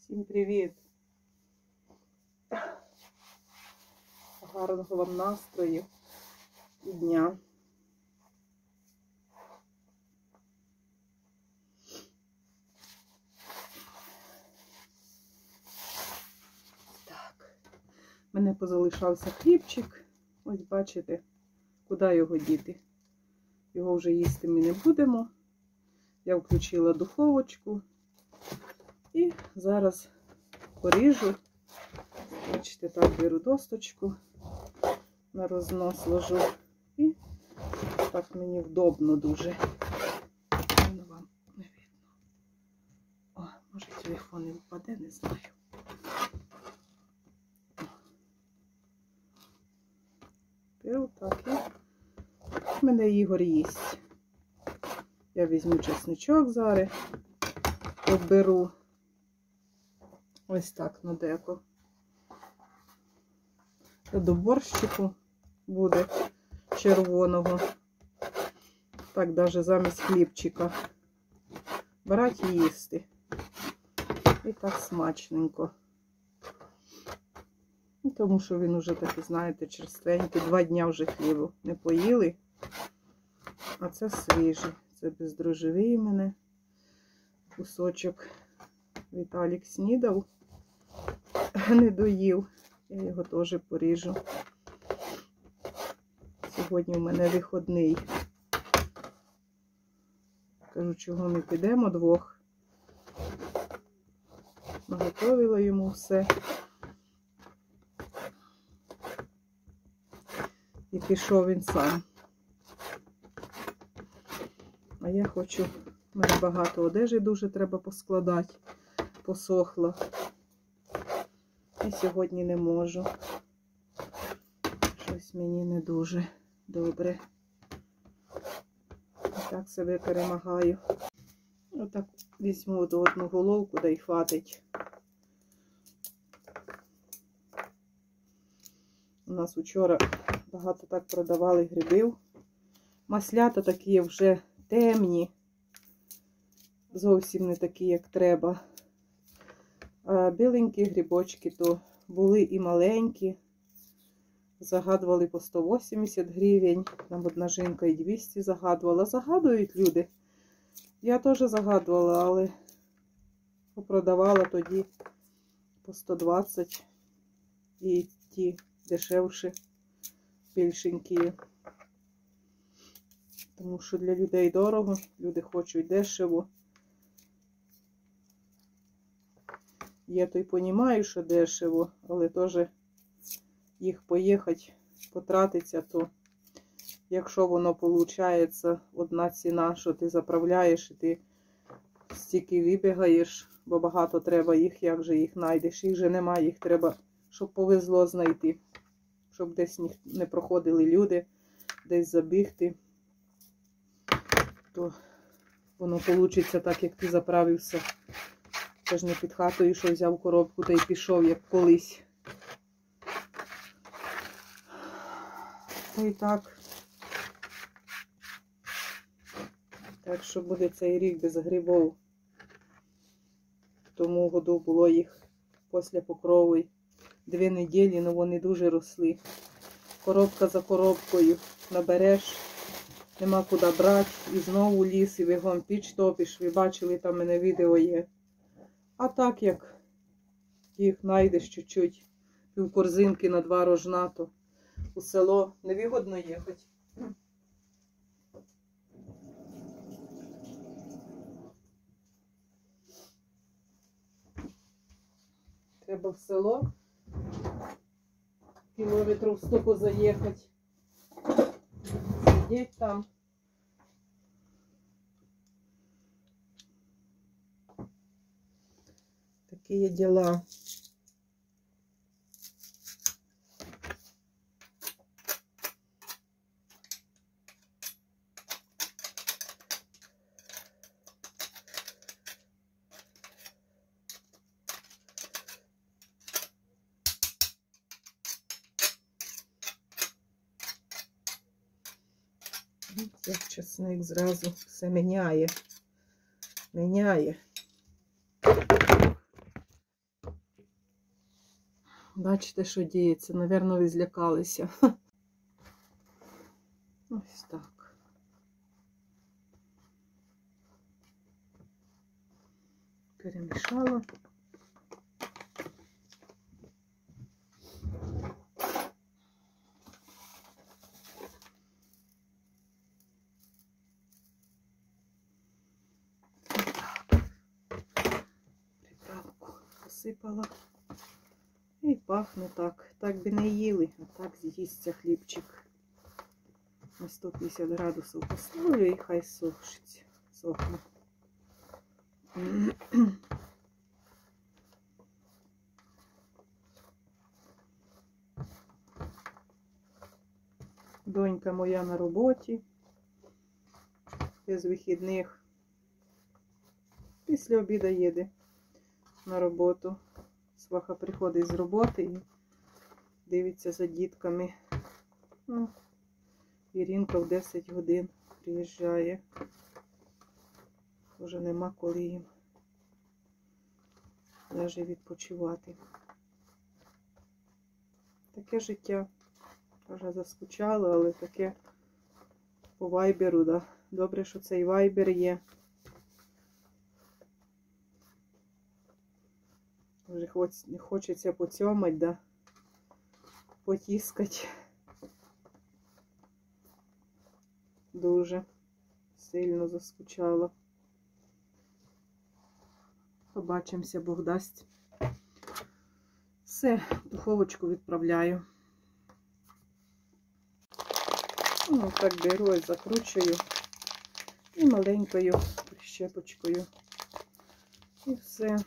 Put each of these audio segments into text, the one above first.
Всім привіт! Гарного вам настрою і дня. Так, в мене позалишався хлібчик. Ось бачите, куди його діти. Його вже їсти ми не будемо. Я включила духовочку і зараз поріжу. Бачите, так, беру досточку, на рознос ложу і так мені вдобно дуже. Воно вам не видно. О, може телефон не впаде, не знаю. Беру так і в мене Ігор їсть. Я візьму чесничок зараз, обберу. Ось так на деко. До борщику буде червоного. Так, навіть замість хлібчика. Брати і їсти. І так смачненько. Тому що він уже такий, знаєте, черственький. 2 дня вже хлібу не поїли. А це свіжий. Це бездрожжевий у мене. Кусочок Віталік снідав. Не доїв. Я його теж поріжу. Сьогодні в мене вихідний. Кажу, чого ми підемо двох. Наготовила йому все. І пішов він сам. А я хочу, в мене багато одежі дуже треба поскладати. Посохло. І сьогодні не можу. Щось мені не дуже добре. І так себе перемагаю. Отак візьму до одну головку, да й хватить. У нас вчора багато так продавали грибів. Маслята такі вже темні. Зовсім не такі, як треба. А біленькі грибочки то були і маленькі. Загадували по 180 гривень. Там одна жінка і 200 загадувала. Загадують люди. Я теж загадувала, але продавала тоді по 120. І ті дешевші, більшенькі. Тому що для людей дорого. Люди хочуть дешево. Я то й розумію, що дешево, але теж їх поїхати, потратиться, то якщо воно виходить одна ціна, що ти заправляєш і ти стільки вибігаєш, бо багато треба їх, як же їх знайдеш, їх же немає, їх треба, щоб повезло знайти, щоб десь не проходили люди, десь забігти, то воно вийде так, як ти заправився. Це ж не під хатою, що взяв коробку та й пішов, як колись. І так. Так що буде цей рік без грибів. Тому году було їх після покрови 2 неділі, але вони дуже росли. Коробка за коробкою набереш, нема куди брати, і знову ліс, і бігом піч топиш. Ви бачили, там в мене відео є. А так, як їх знайдеш чуть-чуть, півкорзинки на 2 рожна, то у село невигодно їхати. Треба в село кілометрів 100 заїхати, сидіти там. Такі діла. Як часник зразу все міняє. Бачите, що діється. Навірно, ви злякалися. Ось так. Перемішала. Приправку посипала. І пахне так. Так би не їли, а так з'їсться хлібчик. На 150 градусів поставлю і хай сохне. Донька моя на роботі. Без вихідних. Після обіду їде на роботу. Сваха приходить з роботи і дивиться за дітками. Ну, Іринка в 10 годин приїжджає. Вже нема коли їм навіть відпочивати. Таке життя. Вже заскучала, але таке по вайберу, да. Добре, що цей вайбер є. Вже хочеться поцьомать, да. Потіскать. Дуже сильно заскучала. Побачимося, Бог дасть. Все, в духовочку відправляю. Ну, так беру і закручую. І маленькою прищепочкою. І все.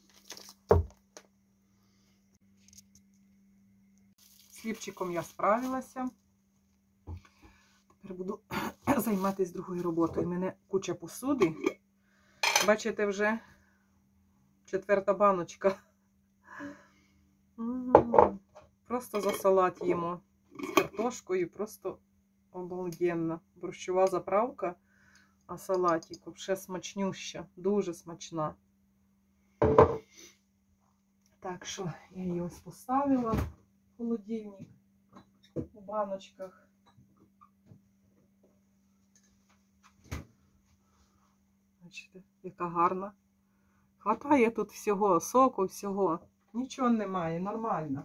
З хлібчиком я справилася. Тепер буду займатися другою роботою. У мене куча посуди. Бачите, вже 4-та баночка. Просто за салат їмо. З картошкою. Просто обалденно. Борщова заправка, а салатик взагалі смачнюща. Дуже смачна. Так що я її ось поставила в холодильник у баночках. Бачите, яка гарна. Хватає тут всього, соку, всього. Нічого немає, нормально.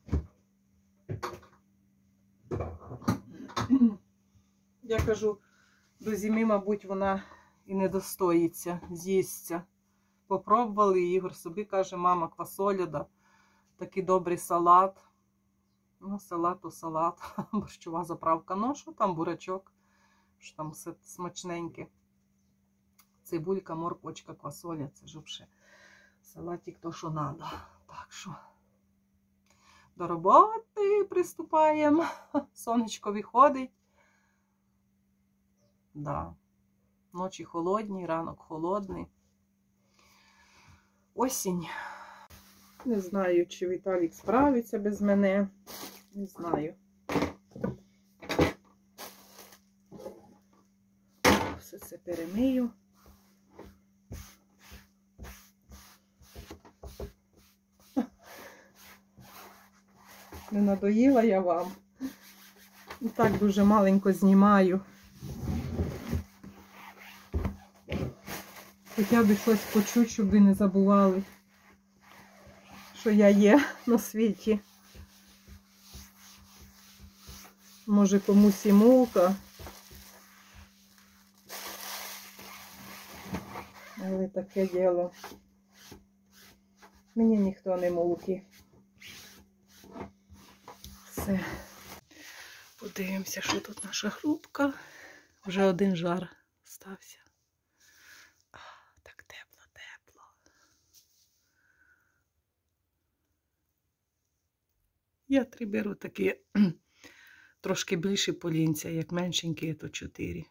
Я кажу, до зими, мабуть, вона і не достоїться, з'їсться. Попробували, Ігор собі каже, мама, квасоля, да, такий добрий салат. Ну, салат то салат, борщова заправка. Ну, що там бурячок, що там все смачненьке. Цибулька, морквочка, квасоля, це ж взагалі салатик то, що треба. Так що до роботи приступаємо. Сонечко виходить. Да. Ночі холодні, ранок холодний. Осінь. Не знаю, чи Віталік справиться без мене. Не знаю. Все це перемию. Не надоїла я вам. І так дуже маленько знімаю. Хоча б щось почути, щоб ви не забували, що я є на світі. Може, комусь і мулка. Але таке діло. Мені ніхто не мулки. Все. Подивимося, що тут наша грубка. Вже один жар стався. Так тепло, тепло. Я 3 беру такі трошки більші полінця, як меншенькі, то 4.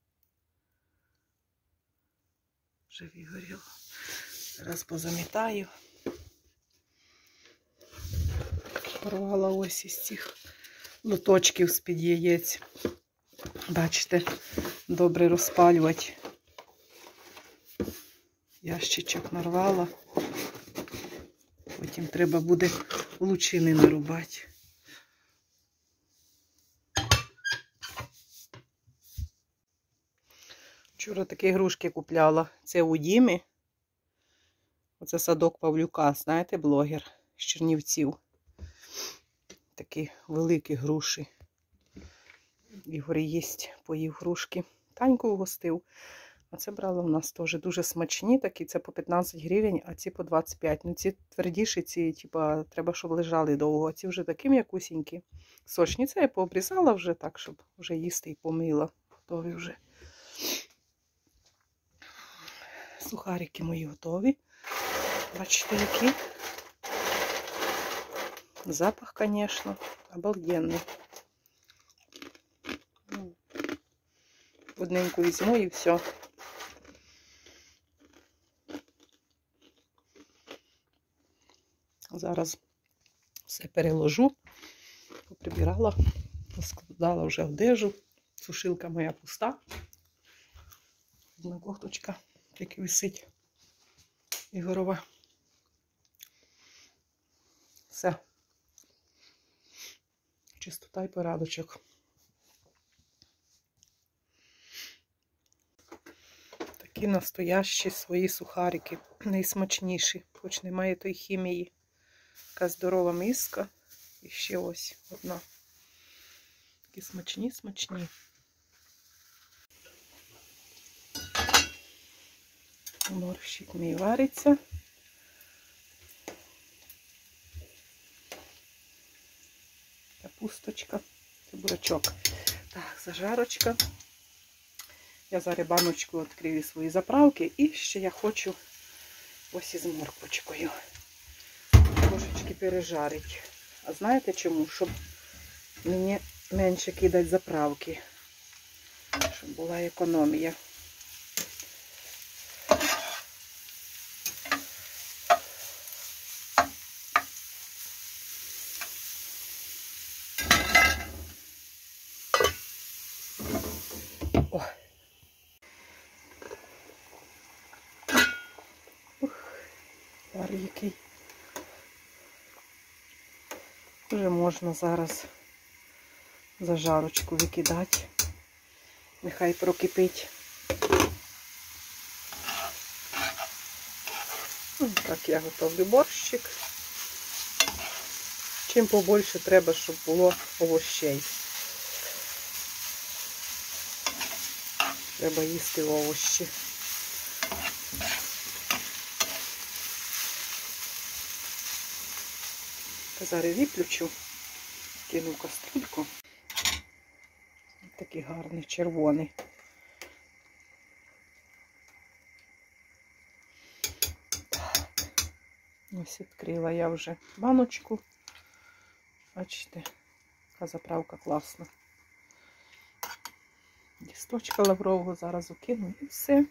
Вже вигоріло. Зараз позамітаю. Порвала ось із цих лоточків з-під яєць. Бачите, добре розпалювати. Ящичок нарвала. Потім треба буде лучини нарубати. Вчора такі ігрушки купляла. Це у Діми. Оце садок Павлюка, знаєте, блогер з Чернівців. Такі великі груші. Ігор їсть, поїв грушки. Таньку угостив. А це брала у нас теж дуже смачні такі. Це по 15 гривень, а ці по 25. Ну ці твердіші, ці, типа, треба, щоб лежали довго. А ці вже такі м'якусінькі. Сочні. Це я пообрізала вже так, щоб вже їсти і помила. Готові вже. Сухарики мої готові. Бачите, які. Запах, звісно, обалденний. Одненьку візьму і все. Зараз все переложу. Поприбирала, поскладала вже одежу. Сушилка моя пуста. Одна кофточка тільки висить. Ігорова. Все. Чистота і порядочок. Такі настоящі свої сухарики. Найсмачніші. Хоч немає тої хімії. Така здорова миска. І ще ось одна. Такі смачні. Борщик мій вариться. Капусточка. Це бурячок. Так, зажарочка. Я зараз баночку відкрию свої заправки. І ще я хочу ось із морквочкою. Трошечки пережарити. А знаєте чому? Щоб мені менше кидати заправки. Щоб була економія. О. Пар який. Вже можна зараз зажарочку викидати. Нехай прокипить. Так я готовлю борщик. Чим побольше треба, щоб було овощей. Треба їсти овощі. Зараз виключу, кину в каструльку. Такий гарний, червоний. Ось відкрила я вже баночку. Бачите, яка заправка класна. Листочка лаврового зараз укину і все.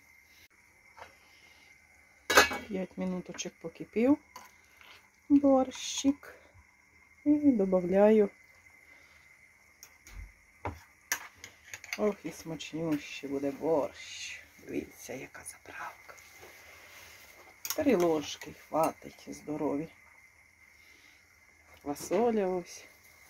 5 минуточок покипів борщик. І додаю. Ох, і смачнющий буде борщ. Дивіться, яка заправка. 3 ложки хватить, здорові. Фасоля ось.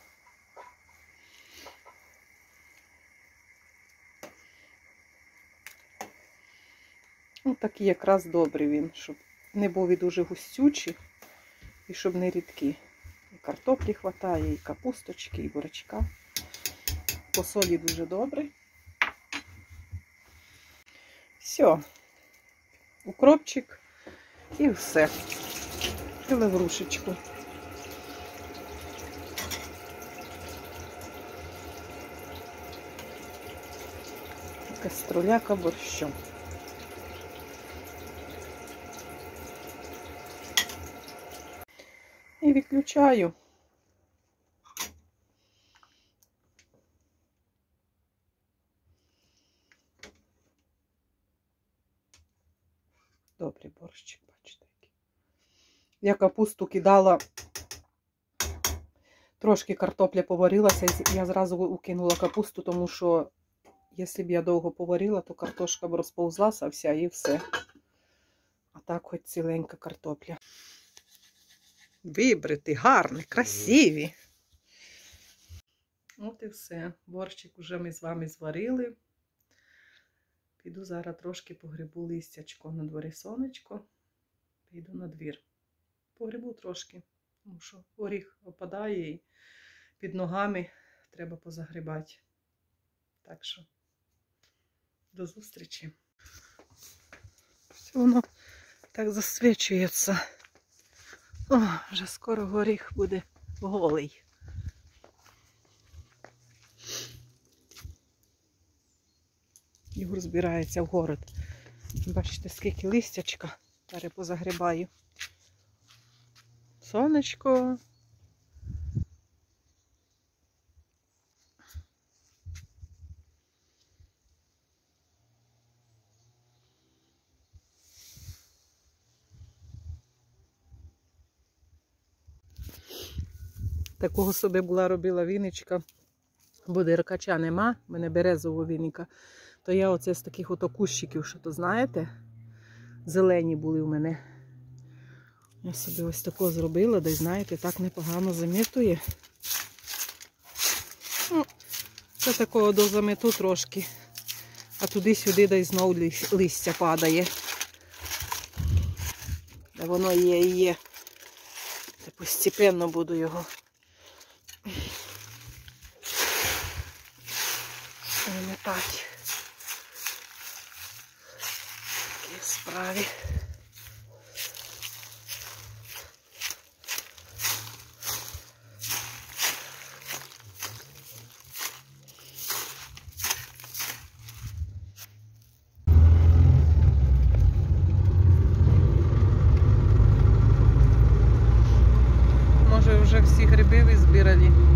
Ось такий якраз добрий він, щоб не був і дуже густючий, і щоб не рідкий. І картоплі хватає, і капусточки, і бурячка. По солі дуже добрий. Все. Укропчик і все. І лаврушечку. Каструляка борщу. І відключаю. Добрий борщик, бачите. Я капусту кидала, трошки картопля поварилася, я зразу укинула капусту, тому що, якщо б я довго поварила, то картошка б розповзлася вся і все. А так хоч ціленька картопля. вибриті, гарні, красиві. От і все. Борщик уже ми з вами зварили. Піду зараз трошки погребу листячко, на дворі сонечко. Піду на двір. Погребу трошки, тому що горіх опадає і під ногами треба позагрібати. Так що, до зустрічі. Все воно так засвічується. О, вже скоро горіх буде голий. Ігор збирається в город. Бачите, скільки листячка. Зараз позагрібаю. Сонечко. Такого собі була робила віничка, бо деркача нема, в мене березового віника. То я оце з таких ото кущиків, що то знаєте, зелені були в мене. Я собі ось такого зробила, де, знаєте, так непогано замітує. Ну, це такого дозамету трошки, а туди-сюди, де знову листя падає. Де воно є і є. Та постепенно буду його вимітати. Такі справи. Може вже всі гриби ви збирали?